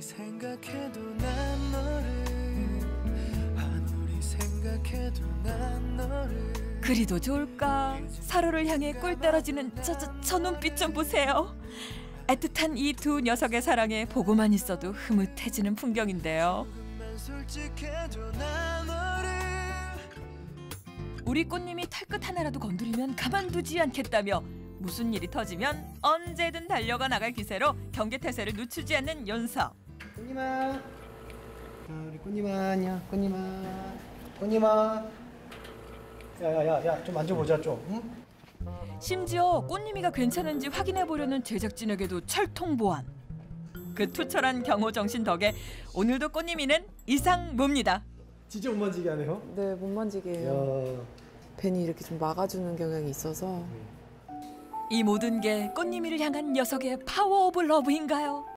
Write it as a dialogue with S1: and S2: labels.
S1: 생각해도 난 너를 아무리 생각해도 난 너를
S2: 그리도 좋을까? 서로를 향해 꿀 떨어지는 저 눈빛 좀 보세요. 애틋한 이 두 녀석의 사랑에 보고만 있어도 흐뭇해지는 풍경인데요.
S1: 솔직해도 난 너를
S2: 우리 꽃님이 털끝 하나라도 건드리면 가만두지 않겠다며 무슨 일이 터지면 언제든 달려가 나갈 기세로 경계태세를 늦추지 않는 윤석.
S3: 꽃님아, 우리 꽃님아, 안녕, 꽃님아, 꽃님아. 야야야야, 좀 만져보자 좀. 응?
S2: 심지어 꽃님이가 괜찮은지 확인해보려는 제작진에게도 철통보안. 그 투철한 경호 정신 덕에 오늘도 꽃님이는 이상무입니다.
S3: 진짜 못 만지게 하네요.
S4: 네, 못 만지게 해요. 벤이 이렇게 좀 막아주는 경향이 있어서.
S2: 이 모든 게 꽃님이를 향한 녀석의 파워 오브 러브인가요?